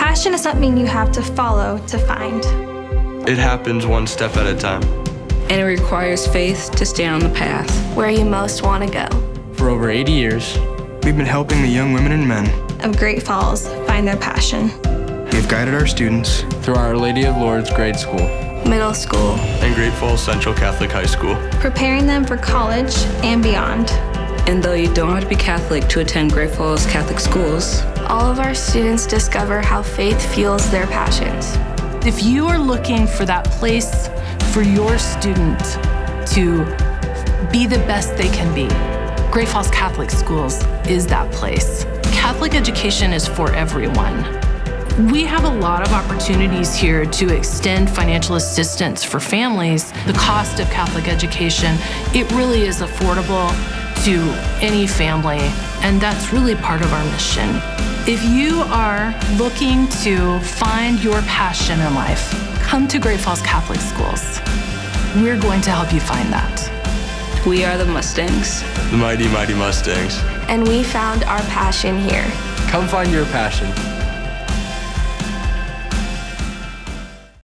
Passion is something you have to follow to find. It happens one step at a time. And it requires faith to stay on the path where you most want to go. For over 80 years, we've been helping the young women and men of Great Falls find their passion. We've guided our students through Our Lady of Lourdes grade school, middle school, and Great Falls Central Catholic High School, preparing them for college and beyond. And though you don't have to be Catholic to attend Great Falls Catholic schools, all of our students discover how faith fuels their passions. If you are looking for that place for your student to be the best they can be, Great Falls Catholic Schools is that place. Catholic education is for everyone. We have a lot of opportunities here to extend financial assistance for families. The cost of Catholic education, it really is affordable to any family, and that's really part of our mission. If you are looking to find your passion in life, come to Great Falls Catholic Schools. We're going to help you find that. We are the Mustangs. The mighty, mighty Mustangs. And we found our passion here. Come find your passion.